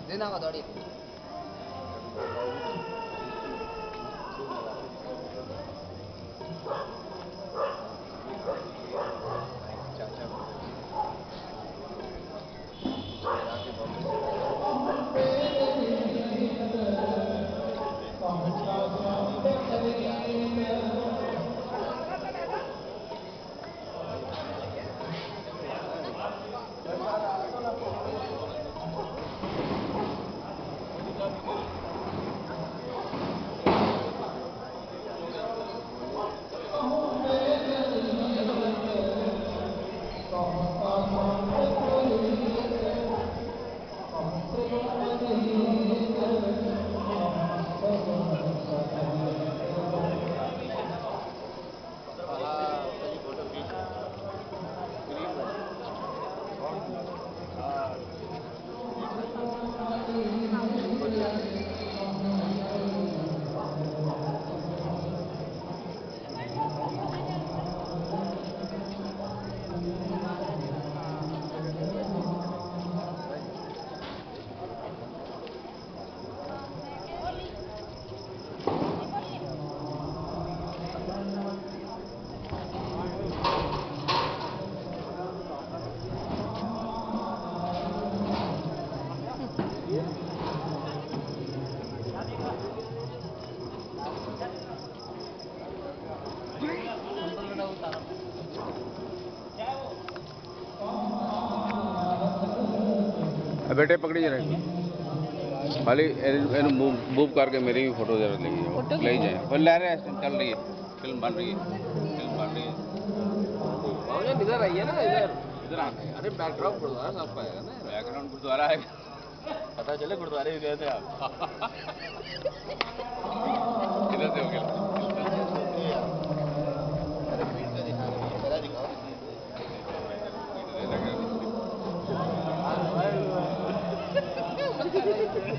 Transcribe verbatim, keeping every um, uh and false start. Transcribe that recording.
देना का दौड़ी बेटे पकड़ी जरा खाली इन मूव मूव करके मेरी भी फोटो जरा ले ले जाए फिर ले रहे हैं चल रही है फिल्म बन रही है फिल्म बन रही है इधर आइए ना इधर इधर आना है अरे बैकग्राउंड गुरुद्वारा साफ पाएगा ना बैकग्राउंड गुरुद्वारा है पता चले गुरुद्वारे भी गए थे आप इधर से हो गया मेरा दिखाओ